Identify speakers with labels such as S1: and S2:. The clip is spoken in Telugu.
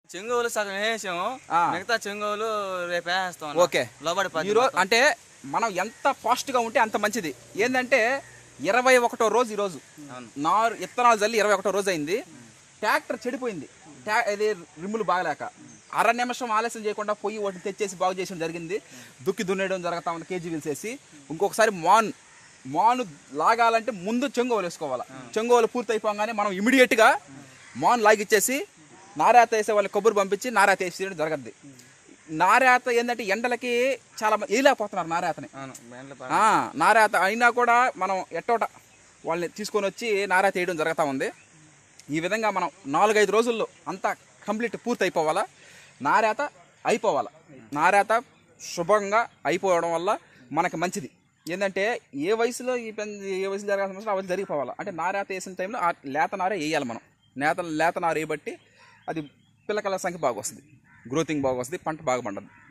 S1: చెంగోలు సగం వేసాము, మిగతా చెంగోలు రేపు వేస్తాం.
S2: ఓకే, అంటే మనం ఎంత ఫాస్ట్గా ఉంటే అంత మంచిది. ఏంటంటే 21వ రోజు ఈరోజు విత్తనాలు జల్లి 21వ రోజు అయింది. ట్రాక్టర్ చెడిపోయింది, ఇది రిమ్ములు బాగలేక అర నిమిషం ఆలస్యం చేయకుండా పోయి వాటిని తెచ్చేసి బాగు చేయడం జరిగింది. దుక్కి దున్నేయడం జరుగుతా ఉంది, కేజీ వేసేసి. ఇంకొకసారి మాను లాగాలంటే ముందు చెంగోలు వేసుకోవాలి. చెంగోలు పూర్తి అయిపోగానే మనం ఇమీడియట్గా మాను లాగిచ్చేసి నారాత వేసే వాళ్ళకి కొబ్బరి పంపించి నారాత వేసి జరగద్ది. నారాత ఏంటంటే ఎండలకి చాలా వేయలేకపోతున్నారు నారాతని. నారాత అయినా కూడా మనం ఎట్టోట వాళ్ళని తీసుకొని వచ్చి నారాత వేయడం జరుగుతూ ఉంది. ఈ విధంగా మనం 4-5 రోజుల్లో అంతా కంప్లీట్ పూర్తి అయిపోవాలా, నారాత అయిపోవాలా. నారాత శుభంగా అయిపోవడం వల్ల మనకు మంచిది. ఏంటంటే ఏ వయసులో జరగాల్సిన అవసరం ఆ వయసు జరిగిపోవాలా. అంటే నారాత వేసిన టైంలో ఆ లేత నారే వేయాలి మనం. లేత నార వేయబట్టి అది పిల్లకల సంఖ్య బాగా వస్తుంది, గ్రోతింగ్ బాగా వస్తుంది, పంట బాగా పండదు.